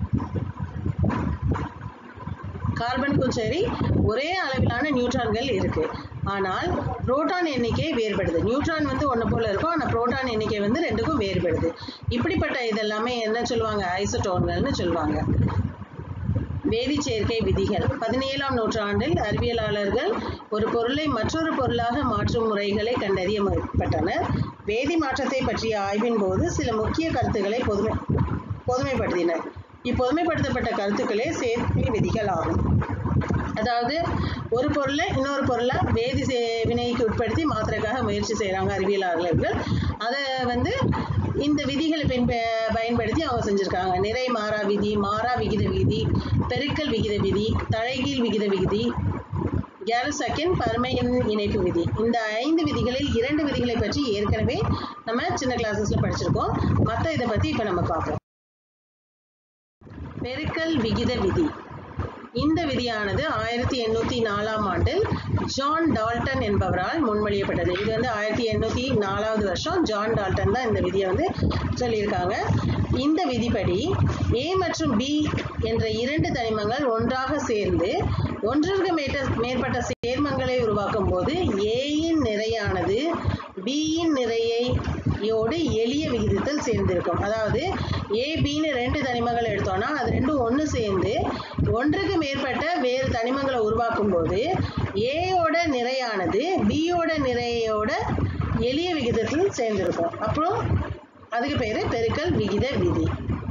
கார்பனுக்கும் சரி ஒரே அளவிலான நியூட்ரான்கள் இருக்கு. ஆனால் புரோட்டான் எண்ணிக்கை வேறுபடுது. நியூட்ரான் வந்து ஒன்று போல இருக்கும், ஆனால் புரோட்டான் எண்ணிக்கை வந்து ரெண்டுக்கும் வேறுபடுது. இப்படிப்பட்ட இதெல்லாமே என்ன சொல்லுவாங்க? ஐசோடோன்கள்னு சொல்லுவாங்க. வேதிச்சேர்க்கை விதிகள். பதினேழாம் நூற்றாண்டில் அறிவியலாளர்கள் ஒரு பொருளை மற்றொரு பொருளாக மாற்றும் முறைகளை கண்டறிய முற்பட்டனர். வேதி மாற்றத்தை பற்றிய ஆய்வின் போது சில முக்கிய கருத்துக்களை பொதுமை பொதுமைப்படுத்தினர். இப்பொதுமைப்படுத்தப்பட்ட கருத்துக்களே சேர்க்கை விதிகள் ஆகும். அதாவது ஒரு பொருளை இன்னொரு பொருளை வேதி வினைக்கு உட்படுத்தி மாத்திரக்காக முயற்சி செய்கிறாங்க அறிவியலாளர்கள். அதை வந்து இந்த விதிகளை பின் பயன்படுத்தி அவங்க செஞ்சுருக்காங்க. நிறை மாறா விதி, மாறா விகித விதி, பெருக்கல் விகித விதி, தலைகீழ் விகித விதி, கேலோசக்கின் பருமையின் இணைப்பு விதி. இந்த ஐந்து விதிகளில் இரண்டு விதிகளை பற்றி ஏற்கனவே நம்ம சின்ன கிளாஸஸ்ல படிச்சிருக்கோம். மற்ற இதை பற்றி இப்போ நம்ம பார்ப்போம். பெருக்கல் விகித விதி. இந்த விதியானது ஆயிரத்தி எண்ணூற்றி நாலாம் ஆண்டில் ஜான் டால்டன் என்பவரால் முன்மொழியப்பட்டது. இது வந்து ஆயிரத்தி எண்ணூற்றி நாலாவது வருஷம் ஜான் டால்டன் தான் இந்த விதியை வந்து சொல்லியிருக்காங்க. இந்த விதிப்படி ஏ மற்றும் பி என்ற இரண்டு தனிமங்கள் ஒன்றாக சேர்ந்து ஒன்றிற்கு மேற்பட்ட சேர்மங்களை உருவாக்கும் போது ஏயின் நிறையானது பியின் நிறையோடு எளிய விகிதத்தில் சேர்ந்திருக்கும். அதாவது ஏ பின்னு ரெண்டு தனிமங்கள் எடுத்தோம்னா அது ரெண்டும் ஒன்று சேர்ந்து ஒன்றுக்கு மேற்பட்ட வேறு தனிமங்களை உருவாக்கும் போது ஏயோட நிறையானது பியோட நிறையோட எளிய விகிதத்தில் சேர்ந்திருக்கும். அப்புறம் அதுக்கு பேரு பெருக்கல் விகித விதி.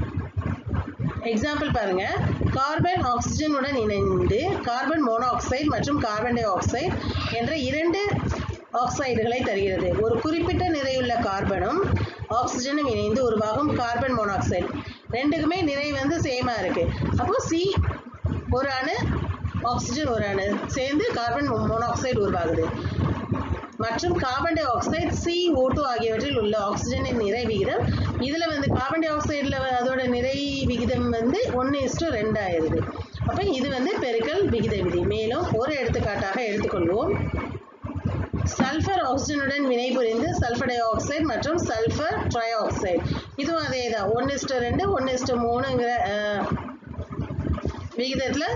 எக்ஸாம்பிள் பாருங்க, கார்பன் ஆக்சிஜனுடன் இணைந்து கார்பன் மோனாக்சைடு மற்றும் கார்பன் டை ஆக்சைடு என்ற இரண்டு ஆக்சைடுகளை தருகிறது. ஒரு குறிப்பிட்ட நிறையுள்ள கார்பனும் ஆக்சிஜனும் இணைந்து உருவாகும் கார்பன் மோனாக்சைடு. ரெண்டுக்குமே நிறை வந்து சேமா இருக்கு. அப்போ சி ஒரு அணு, ஆக்சிஜன் ஒரு அணு சேர்ந்து கார்பன் மோனாக்சைடு உருவாகுது. மற்றும் carbon dioxide C O two ஆகியவற்றில் உள்ள ஆக்சிஜனின் நிறை விகிதம், இதுல வந்து கார்பன் டை ஆக்சைடுல அதோட நிறை விகிதம் வந்து ஒன்று இஸ்டு ரெண்டு ஆயிருது. அப்ப இது வந்து பெருக்கல் விகித விதி. மேலும் ஒரு எடுத்துக்காட்டாக எடுத்துக்கொள்வோம். சல்ஃபர் ஆக்சிஜனுடன் வினைபுரிந்து சல்ஃபர் டை ஆக்சைடு மற்றும் சல்ஃபர் ட்ரை ஆக்சைடு, இதுவும் அதே தான் ஒன்று இஸ்டு ரெண்டு ஒன்று இஸ்டு மூணுங்கிற விகிதத்துல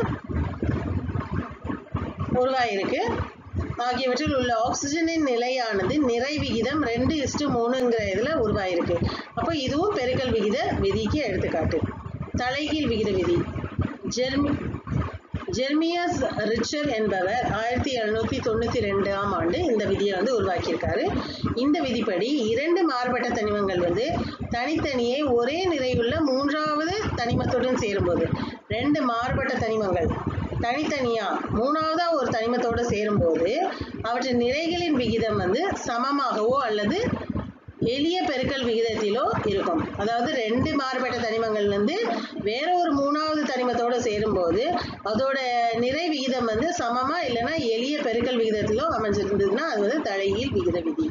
உருவாயிருக்கு. ஆகியவற்றில் உள்ள ஆக்சிஜனின் நிலையானது நிறை விகிதம் ரெண்டு இஸ்டு மூணுங்கிற இதுல உருவாயிருக்கு. அப்போ இதுவும் பெருக்கல் விகித விதிக்கு எடுத்துக்காட்டு. தலைகீழ் விகித விதி. ஜெர்மி ஜெர்மியஸ் ரிச்சர் என்பவர் ஆயிரத்தி எழுநூத்தி தொண்ணூத்தி ரெண்டாம் ஆண்டு இந்த விதியை வந்து உருவாக்கியிருக்காரு. இந்த விதிப்படி இரண்டு மாறுபட்ட தனிமங்கள் வந்து தனித்தனியே ஒரே நிறையுள்ள மூன்றாவது தனிமத்துடன் சேரும்போது, ரெண்டு மாறுபட்ட தனிமங்கள் தனித்தனியா மூணாவதா ஒரு தனிமத்தோடு சேரும்போது அவற்றின் நிறைகளின் விகிதம் வந்து சமமாகவோ அல்லது எளிய பெருக்கல் விகிதத்திலோ இருக்கும். அதாவது ரெண்டு மாறுபட்ட தனிமங்கள் வந்து வேற ஒரு மூணாவது தனிமத்தோடு சேரும்போது அதோட நிறை விகிதம் வந்து சமமா இல்லைன்னா எளிய பெருக்கல் விகிதத்திலோ அமைஞ்சிருந்ததுன்னா அது வந்து தலைகீழ் விகித விதி.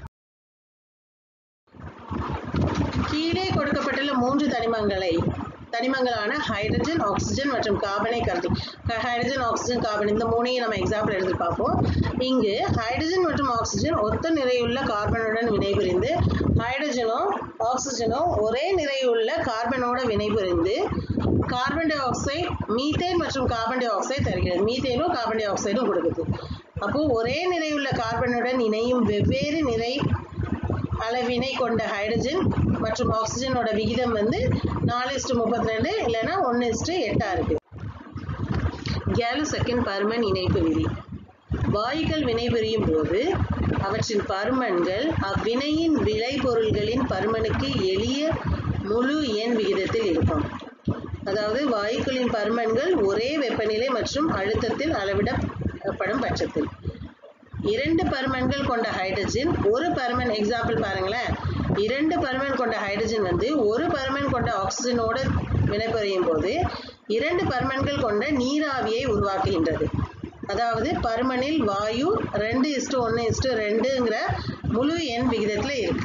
கீழே கொடுக்கப்பட்டுள்ள மூன்று தனிமங்களை தனிமங்களான ஹைட்ரஜன், ஆக்சிஜன் மற்றும் கார்பனை கருதி, ஹைட்ரஜன், ஆக்சிஜன், கார்பன் இந்த மூணையும் நம்ம எக்ஸாம்பிள் எடுத்து பார்ப்போம். இங்கு ஹைட்ரஜன் மற்றும் ஆக்சிஜன் ஒத்த நிறையுள்ள கார்பனுடன் வினைபுரிந்து ஹைட்ரஜனும் ஆக்சிஜனும் ஒரே நிறையுள்ள கார்பனோட வினைபுரிந்து கார்பன் டை ஆக்சைடு, மீத்தேன் மற்றும் கார்பன் டை ஆக்சைடு தருகிறது. மீத்தேனும் கார்பன் டை ஆக்சைடும் கொடுக்குது. அப்போ ஒரே நிறையுள்ள கார்பனுடன் இணையும் வெவ்வேறு நிறை அளவினை கொண்ட ஹைட்ரஜன் மற்றும் ஆக்சிஜனோட விகிதம் வந்து நாலு இஸ்டு முப்பத்தி ரெண்டு இல்லைன்னா ஒன்று இஸ்டு எட்டா இருக்கு. கேலோசக்கின் பருமன் இணைப்பு விதி. வாயுக்கள் வினைபுரியும் போது அவற்றின் பருமன்கள் அவ்வினையின் விளைபொருள்களின் பருமனுக்கு எளிய முழு எண் விகிதத்தில் இருக்கும். அதாவது வாயுக்களின் பருமன்கள் ஒரே வெப்பநிலை மற்றும் அழுத்தத்தில் அளவிடப்படும் பட்சத்தில். இரண்டு பருமன்கள் கொண்ட ஹைட்ரஜன் ஒரு பருமன், எக்ஸாம்பிள் பாருங்களேன், இரண்டு பருமன் கொண்ட ஹைட்ரஜன் வந்து ஒரு பருமன் கொண்ட ஆக்சிஜனோட வினைபுரியும் போது இரண்டு பருமன்கள் கொண்ட நீராவியை உருவாக்குகின்றது. அதாவது பருமனில் வாயு ரெண்டு இஸ்டு ஒன்று இஸ்டு ரெண்டுங்கிற முழு எண் விகிதத்தில் இருக்கு.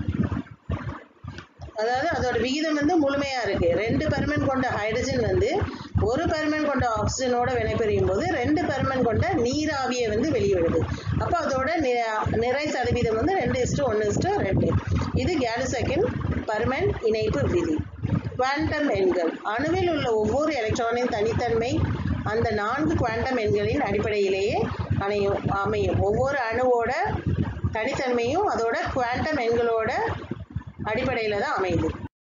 அதாவது அதோட விகிதம் வந்து முழுமையா இருக்கு. ரெண்டு பருமன் கொண்ட ஹைட்ரஜன் வந்து ஒரு பருமன் கொண்ட ஆக்சிஜனோட வினைபுரியும் போது ரெண்டு பருமன் கொண்ட நீராவியை வந்து வெளியிடுது. அப்போ அதோட நிறை சதவீதம் வந்து ரெண்டு இஸ்டு ஒன்று இஸ்டு ரெண்டு. இது கேலிசெக்கின் பருமன் இணைப்பு விதி. குவாண்டம் எண்கள். அணுவில் உள்ள ஒவ்வொரு எலக்ட்ரானின் தனித்தன்மை அந்த நான்கு குவாண்டம் எண்களின் அடிப்படையிலேயே அமையும் அமையும் ஒவ்வொரு அணுவோட தனித்தன்மையும் அதோட குவாண்டம் எண்களோட அடிப்படையில் தான் அமையுது.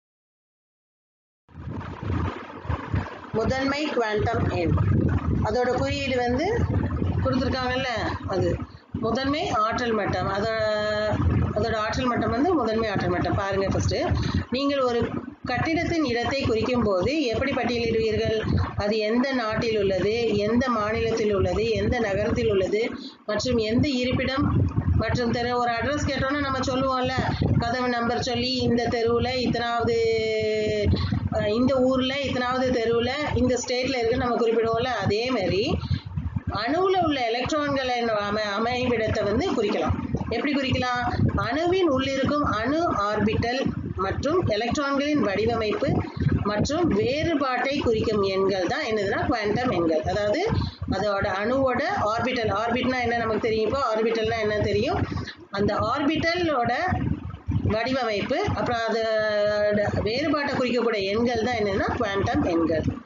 முதன்மை குவாண்டம் எண் அதோட குறியீடு வந்து கொடுத்துருக்காங்கல்ல, அது முதன்மை ஆற்றல் மட்டம். அதோட அதோட ஆற்றல் மட்டம் வந்து முதன்மை ஆற்றல் மட்டம். பாருங்க, ஃபர்ஸ்ட் நீங்கள் ஒரு கட்டிடத்தின் இடத்தை குறிக்கும் போது எப்படி பட்டியலிடுவீர்கள்? அது எந்த நாட்டில் உள்ளது, எந்த மாநிலத்தில் உள்ளது, எந்த நகரத்தில் உள்ளது மற்றும் எந்த இருப்பிடம் மற்றும் தெரு. ஒரு அட்ரஸ் கேட்டோன்னா நம்ம சொல்லுவோம்ல, கதவு நம்பர் சொல்லி இந்த தெருவில் இத்தனாவது, இந்த ஊரில் இத்தனாவது தெருவில் இந்த ஸ்டேட்டில் இருக்குன்னு நம்ம குறிப்பிடுவோம்ல. அதே மாதிரி அணுவில் உள்ள எலக்ட்ரான்களை அமை அமைவிடத்தை வந்து குறிக்கலாம். எப்படி குறிக்கலாம்? அணுவின் உள்ளிருக்கும் அணு ஆர்பிட்டல் மற்றும் எலக்ட்ரான்களின் வடிவமைப்பு மற்றும் வேறுபாட்டை குறிக்கும் எண்கள் தான் என்னதுன்னா குவாண்டம் எண்கள். அதாவது அதோட அணுவோட ஆர்பிட்டல், ஆர்பிட்னா என்ன நமக்கு தெரியும், இப்போ ஆர்பிட்டல்னா என்ன தெரியும், அந்த ஆர்பிட்டலோட வடிவமைப்பு அப்புறம் அதோட வேறுபாட்டை குறிக்கக்கூடிய எண்கள் தான் என்னன்னா குவாண்டம் எண்கள்.